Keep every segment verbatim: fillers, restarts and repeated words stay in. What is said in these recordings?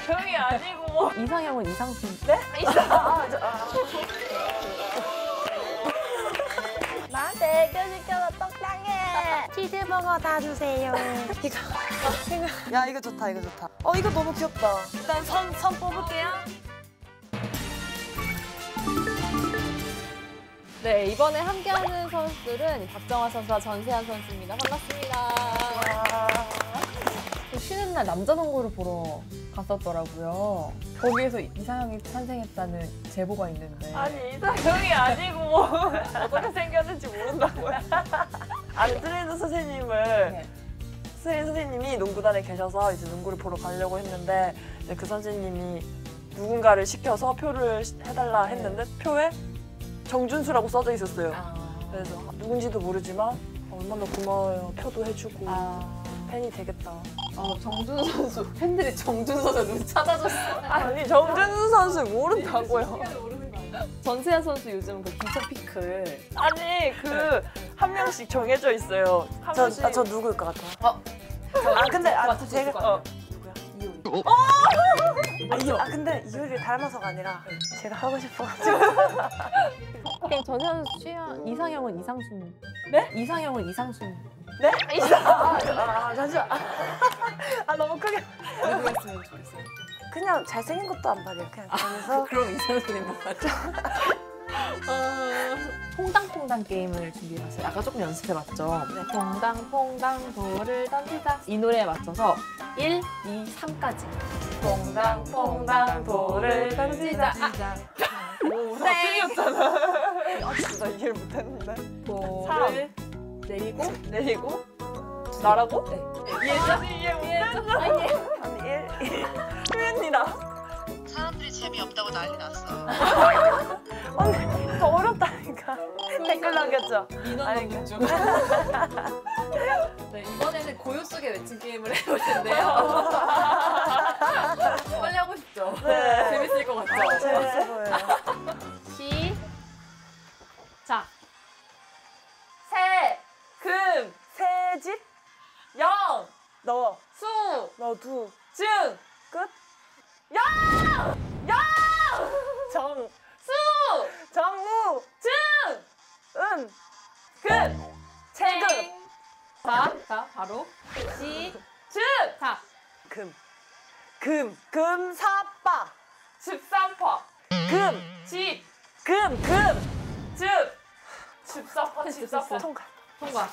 이상형이 아니고. 이상형은 이상순. 네? 이상. 아, 저, 아. 나한테 애교 시켜서 떡상해. 치즈버거 다 주세요. 이거 생각. 야, 이거 좋다, 이거 좋다. 어, 이거 너무 귀엽다. 일단 선, 선 뽑을게요. 네, 이번에 함께하는 선수들은 박정화 선수와 전세환 선수입니다. 반갑습니다. 쉬는 날 남자 농구를 보러 갔었더라고요. 거기에서 이상형이 탄생했다는 제보가 있는데. 아니, 이상형이 아니고 어떻게 생겼는지 모른다고요. 아니, 트레이너 선생님을 네. 트레이너 선생님이 농구단에 계셔서 이제 농구를 보러 가려고 했는데 이제 그 선생님이 누군가를 시켜서 표를 해달라 했는데 표에 정준수라고 써져 있었어요. 아. 그래서 누군지도 모르지만 얼마나 고마워요. 표도 해주고 아. 팬이 되겠다. 어, 정준수 선수, 팬들이 정준수 선수 찾아줬어. 아니, 정준수 선수 모른다고요. 전세환 선수 요즘 그 기차 피클. 아니, 그 한 명씩 정해져 있어요. 한 저, 명씩. 아, 저 누구일 것 같아요? 어. 아, 근데 아, 맞출 수 있을 제가 것 어. 이효리. 아, 이요. 아 근데 이효리를 닮아서가 아니라 제가 하고 싶어가지고. 그럼 전세환 선수 취향, 이상형은 이상순. 네? 이상형은 이상순. 네? 이상. 아, 아, 잠시만. 아, 너무 크게. 누구였으면 좋겠어요? 그냥 잘생긴 것도 안 봐요. 그냥 그래서 그럼 이상순이 맞죠? 어... 퐁당퐁당 게임을 준비해봤어요. 아까 조금 연습해봤죠? 네. 퐁당퐁당 돌을 던지자. 이 노래에 맞춰서 일, 이, 삼까지. 퐁당퐁당 돌을 던지자. 아. 오, 다 틀렸잖아. 아, 진짜 나 이해를 못했는데. 돌을 내리고 내리고 나라고? 네. 이해했죠? 이해 못했어. 아니, 아니, 일, 일. 표현이다. 사람들이 재미없다고 난리 났어. 언니, 더 어렵다니까. 댓글 남겼죠? 인원 넘는 중. 네, 이번에는 고요 속의 외침 게임을 해볼 텐데요. 빨리 하고 싶죠? 네. 재밌을 것 같죠? 아, 재밌어 보여요. 시작! 새, 금, 새집, 영, 너, 수, 너 두, 중, 끝. 영, 영, 정, 수, 정우, 중, 은, 금, 체금, 자, 자, 바로 시작! 중, 금, 금, 금사빠, 집사파, 금, 집, 금, 금, 집, 집사파, 집사파. 통과. 통과.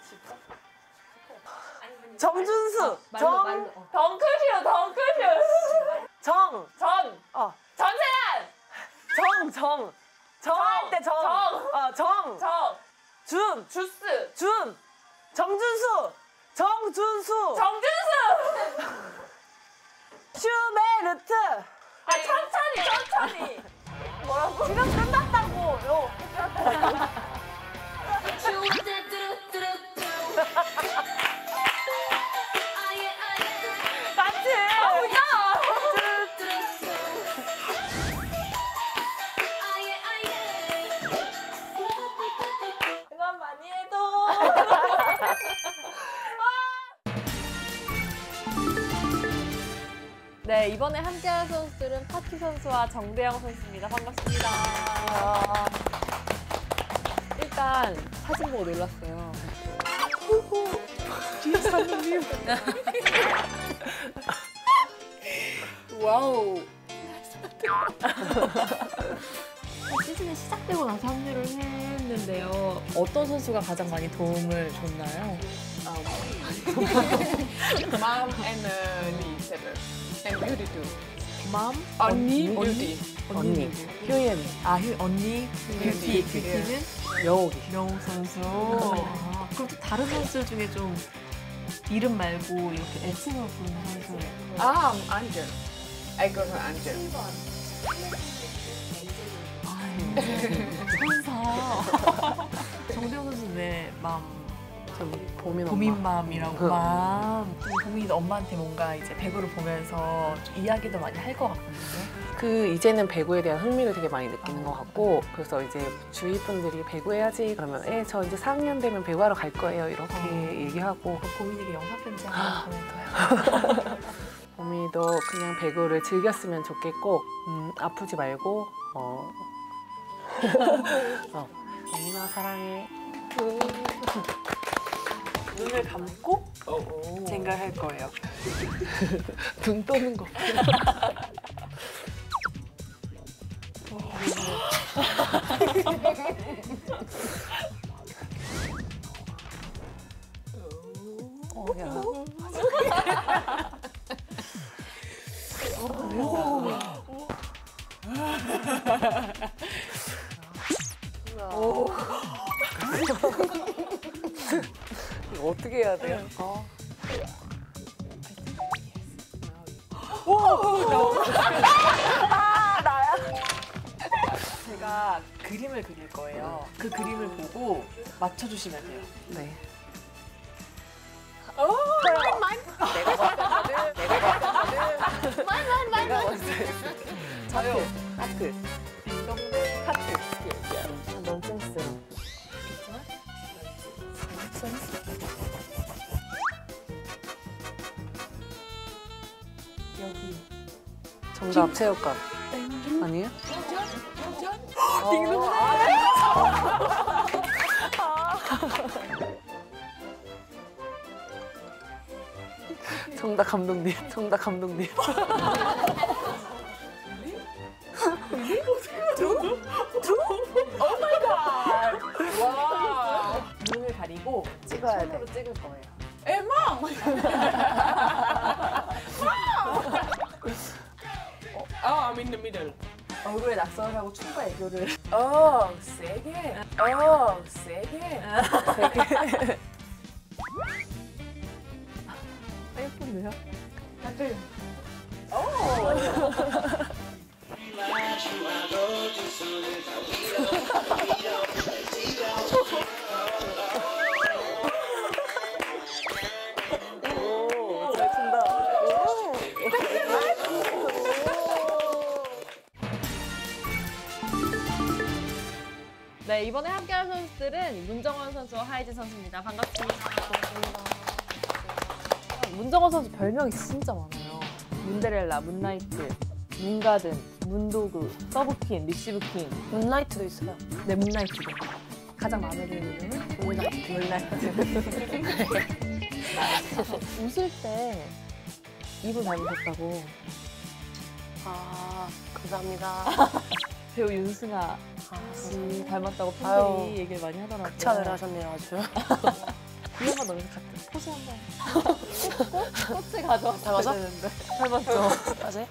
정준수, 말로, 정, 말로. 어. 덩크슛, 덩크슛. 정, 전, 어, 전세한, 정, 정, 정 할 때 정, 정. 어, 정, 정, 준, 주스, 준, 정준수, 정준수, 정준수. 슈메르트, 아, 천천히, 천천히. 뭐라고? 지금 끝났다고. 요. 같이. 아, 야. 그건 많이 해도. 네, 이번에 함께할 선수들은 파티 선수와 정대영 선수입니다. 반갑습니다. 일단 사진 보고 놀랐어요. 뒤에 와우. 시즌이 시작되고 나서 합류를 했는데요. 어떤 선수가 가장 많이 도움을 줬나요? Mom and uh, Lee said it. And beauty too. 맘? 언니, 언니? beauty. 언니. 효연. 아, 효, 언니. 뷰티. 뷰티는 여우기. 여우 선수. 아, 그럼 또 다른 선수들 중에 좀 이름 말고 이렇게 애칭으로 부르는 선수. Ah, Angel. I call her Angel. 천사. 정대영 선수 왜 맘? 보민 고민맘이라고 맘. 고민 엄마한테 뭔가 이제 배구를 보면서 좀 이야기도 많이 할 것 같거든요. 그 이제는 배구에 대한 흥미를 되게 많이 느끼는 것 같고, 그래서 이제 주위 분들이 배구 해야지 그러면 에 저 이제 사 학년 되면 배구하러 갈 거예요 이렇게 어. 얘기하고. 고민에게 영상 편지 한번 보내줘요. 봄이도 그냥 배구를 즐겼으면 좋겠고 음, 아프지 말고 어. 어. 봄이나 사랑해. 눈을 감고 생각할 거예요. 눈 떠는 거. 어, 야. 오. 이거 어떻게 해야 돼요? 어. 제가 그림을 그릴 거예요. 그 그림을 보고 맞춰주시면 돼요. 네. 저요. 하트. 딩동댕 하트. 아, 넌센스. 여기. 정답 체육관. 아니에요? 딩동댕. 정답 감독님. 정답 감독님. 와. 눈을 가리고 찍어야 손으로 돼. 찍을 거예요. 에망! Oh, I'm in the middle. 얼굴에 낙서를 하고 춤과 애교를. 어, 세게. 어, 세게. 예쁜데요? 오, 잘 춘다. 네, 이번에 함께할 선수들은 문정원 선수와 하이진 선수입니다. 반갑습니다. 문정원 선수 별명이 진짜 많아요. 문데렐라, 문나이트, 문가든, 문도그, 서브퀸, 리시브퀸. 문라이트도 있어요. 네, 문나이트도. 가장 마음에 드는 이름은 문나이트. 문나이트. 웃을 때 입을 닮으셨다고 아, 감사합니다. 배우 윤승아 씨 닮았다고 팬들이 아유, 얘기를 많이 하더라고요. 극찬을 하셨네요, 아주. 이 영화 너무 같은 포즈 한 번. 꽃, 꽃을 가져왔어야 닮아서? 되는데. 닮았죠? 맞아요?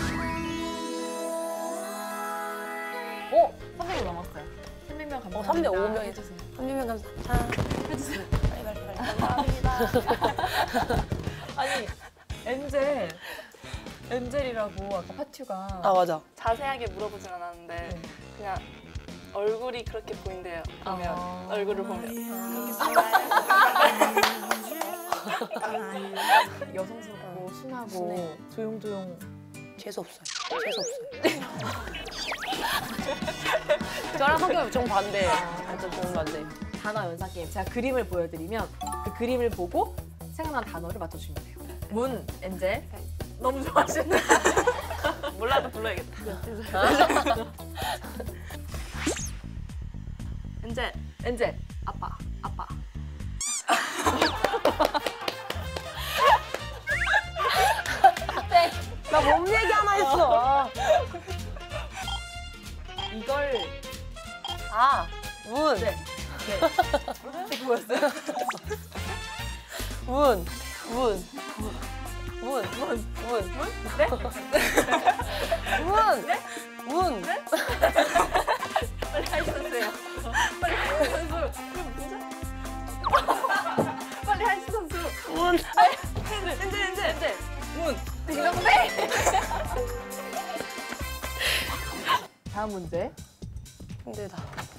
오! 삼백 명 남았어요. 삼백 명 감사합니다. 어, 삼백오 명 해주세요. 삼백 명 감사합니다. 해주세요. 빨리 빨리 빨리. 감사합니다. 아니, 엔젤. 엔젤이라고 아까 파튜가. 아, 맞아. 자세하게 물어보진 않았는데 네. 그냥 얼굴이 그렇게 보인대요. 보면 아. 얼굴을 보면 여성스럽고 순하고 순해. 조용조용. 재수 없어요. 재수 없어요. 저랑 성격이 좀 반대예요. 완전 좀 반대. 단어 연상 게임. 제가 그림을 보여드리면 그 그림을 보고 생각난 단어를 맞춰주시면 돼요. 문, 엔젤. 너무 좋아하시네. 몰라도 불러야겠다. 엔젤 엔젤. 아빠, 아빠. 나 몸 얘기 하나 했어. 이걸. 아, 문. 네. 네. 뭐였어요? 문. 문. 문. 문. 문. 문? 네? 문. 문. 빨리 하이스 선수예요. 빨리 하이스 선수. 빨리 하이스 선수. 문. 엔젤, 엔젤, 엔젤, 엔젤. 문. 딩동댕. 다음 문제. 힘들다.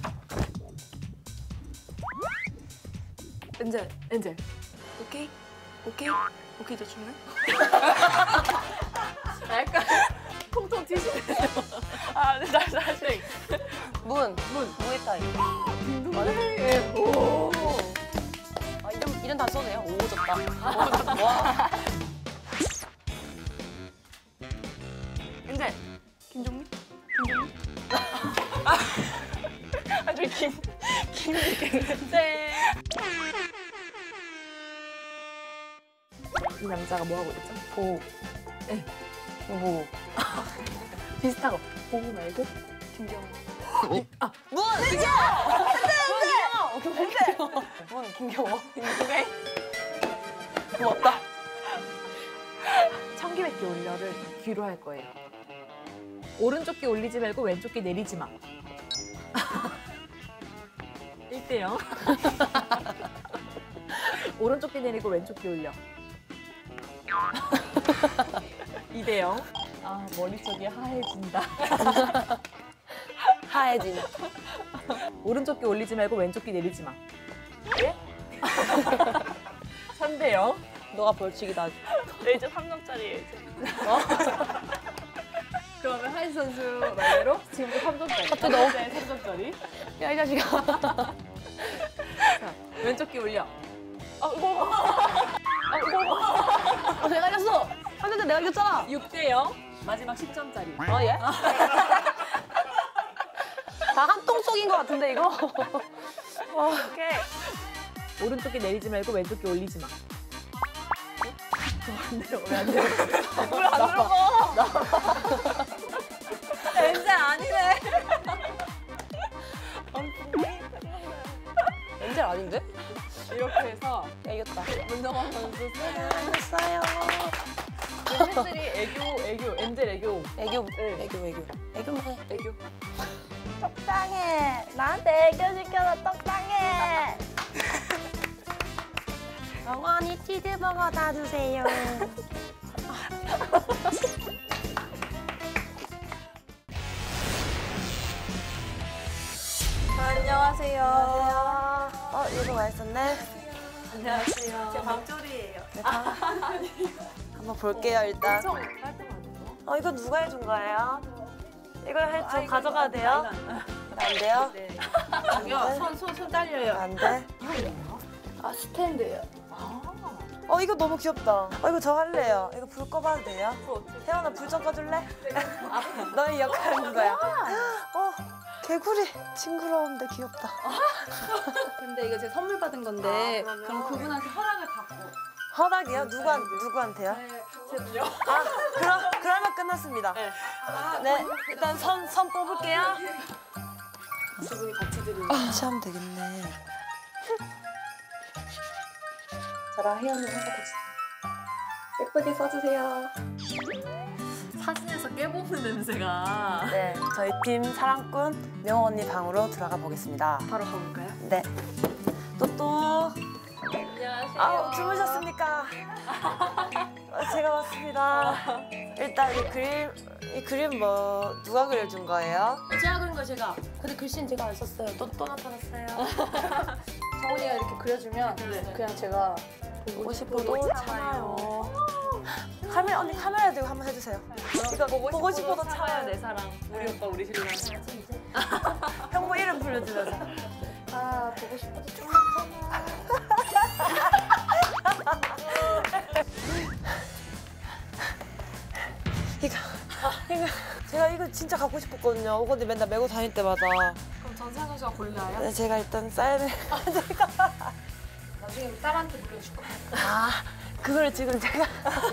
엔젤 엔젤. 오케이 오케이 오케이 저 주네. 약간 통통 튀시네요. 아, 네, 다시 다시. 문. 문. 무에타이. 딩동댕. 오. 아, 이런, 이런 다 써네요. 오, 졌다. 오, 졌다. 와. 이 남자가 뭐 하고 있죠? 보. 네. 보. 비슷한 거. 보고 말고? 김경호. 김경호. 고맙다. 천기백 개 올려를 귀로 할 거예요. 오른쪽 귀 올리지 말고 왼쪽 귀 내리지 마. 일 대 영. 오른쪽 귀 내리고 왼쪽 귀 올려. 이 대 영. 아, 머릿속이 하얘진다. 하얘지네. 오른쪽 귀 올리지 말고 왼쪽 귀 내리지 마. 예? 삼 대 영. 너가 벌칙이다. 네, 이제 삼 점짜리예요, 이제. 그러면 하인 선수 말대로 지금부터 삼 점짜리. 갑자기 너무- 네, 삼 점짜리. 야, 이 자식아. 자, 왼쪽 귀 올려. 어, 내가 이겼어. 한대 내가 이겼잖아. 육 대 영. 마지막 십 점짜리. 어, 예? 다 한 통 속인 것 같은데, 이거? 오케이. 오른쪽 귀 내리지 말고 왼쪽 귀 올리지 마. 안 돼요, 왜안 돼요? 물안 들어가. 왠지 아니네. 엔젤 아닌데? 이렇게 해서 야, 이겼다. 문정원 선수 쓰는 됐어요. 팬들이 애교, 애교, 엔젤 애교. 애교, 애교, 애교. 애교만 해. 애교. 적당해. 나한테 애교 시켜서 적당해. 영원히 치즈버거 다 주세요. 안녕하세요. 어, 이거 맛있었네. 안녕하세요. 제 방졸이에요. 네, 다음. 한번 볼게요, 일단. 엄청 깔끔하네요. 어, 이거 누가 해준 거예요? 이거 해, 저 가져가도 돼요? 안 돼요? 네. 저기요, 손, 손, 손 딸려요. 안 돼? 아, 스탠드예요. 어, 이거 너무 귀엽다. 어, 이거 저 할래요. 이거 불 꺼봐도 돼요? 혜원아, 불 좀 꺼줄래? 너의 역할인 거야. 어, 개구리. 징그러운데 귀엽다. 근데 이거 제 선물 받은 건데 그럼 그분한테 허락을 받고 허락이요? 누구, 누구한테요? 제요. 아, 그럼, 그러면 끝났습니다. 네. 네, 일단 선, 선 뽑을게요. 두 분이 같이 드리는 같이 하면 되겠네. 저랑 혜연이 행복해주세요. 예쁘게 써주세요. 사진에서 깨볶는 냄새가. 네, 저희 팀 사랑꾼 명호 언니 방으로 들어가 보겠습니다. 바로 가볼까요? 네. 또 또. 안녕하세요. 아, 주무셨습니까? 어, 제가 왔습니다. 일단 이 그림, 이 그림 뭐 누가 그려준 거예요? 제가 그린 거 제가. 근데 글씨는 제가 안 썼어요. 또, 또 나타났어요. 정훈이가 이렇게 그려주면 그냥 제가 보고 싶어도 참아요. 카메라 언니 카메라 들고 한번 해주세요. 이거 보고, 싶어도 참아요. 내 사랑. 우리 오빠 우리 신랑. 형부 이름 불러주면서. 아, 보고 싶어도 좀 이거, 이거 제가 이거 진짜 갖고 싶었거든요. 오건데 맨날 메고 다닐 때마다. 그럼 전세현 씨가 골라요? 네, 제가 일단 사인을. 나중에 딸한테 물려줄 거예요. 아, 그걸 지금 제가.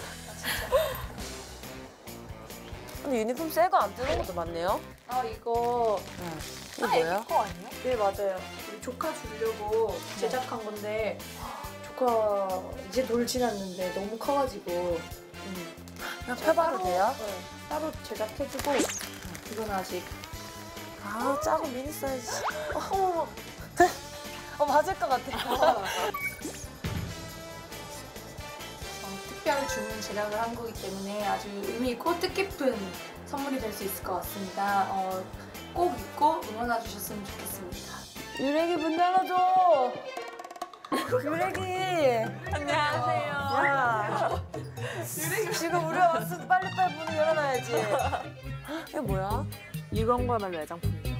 근데 유니폼 새 거 안 뜯은 것도 많네요. 아, 이거 이거 뭐예요? 거 아니에요? 네, 맞아요. 우리 조카 주려고 제작한 건데 조카 이제 돌 지났는데 너무 커가지고 그냥 펴봐도 돼요? 네, 따로 제작해주고 이건 아직 아, 작은 미니 사이즈. 어, 어머, 어, 맞을 것 같아요. 어, 특별 주문 제작을 한 거기 때문에 아주 의미 있고 뜻깊은 선물이 될 수 있을 것 같습니다. 어, 꼭 입고 응원해 주셨으면 좋겠습니다. 유래기 문 열어줘. 유래기. 안녕하세요. 야. 지금 우리가 왔으면 빨리빨리 문을 열어놔야지. 이게 뭐야? 유광관할 외장품이죠.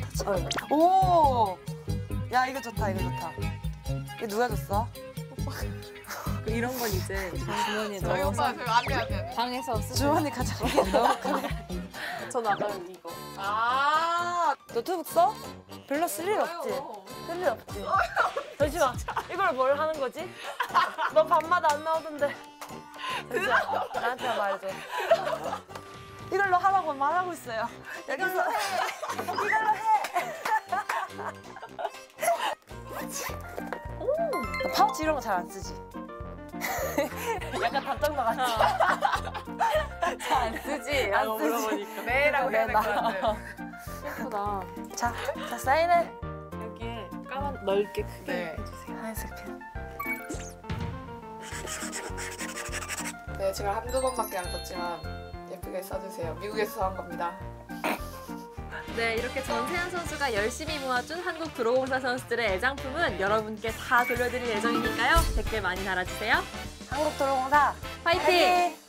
오. 야, 이거 좋다, 이거 좋다. 이거 누가 줬어? 이런 건 이제 주머니에 저희 넣어서. 오빠 저희 안돼 안돼. 방에서 쓰. 주머니 가져가게 넣어. 전 아까 이거. 아, 노트북 써? 별로 쓸 일 없지? 틀리 없지. 잠시만, 이걸 뭘 하는 거지? 너 밤마다 안 나오던데. 잠시만, 나한테 말해줘. 이걸로 하라고 말하고 있어요. 이걸로 해. 이걸로 해. 나 파우치 이런 거 잘 안 쓰지. 약간 답장 나갔지. 잘 안 쓰지. 안 쓰지. 네라고 해야 될 것 네, 같아요. 예쁘다. 자, 자 사인해. 여기에 까만 넓게 크게 네. 해주세요. 하얀색 펜. 네, 제가 한두 번밖에 안 썼지만 예쁘게 써주세요. 미국에서 사온 겁니다. 네, 이렇게 전세현 선수가 열심히 모아준 한국 프로공사 선수들의 애장품은 여러분께 다 돌려드릴 예정이니까요. 댓글 많이 달아주세요. 한국 도로공사 화이팅! 화이팅!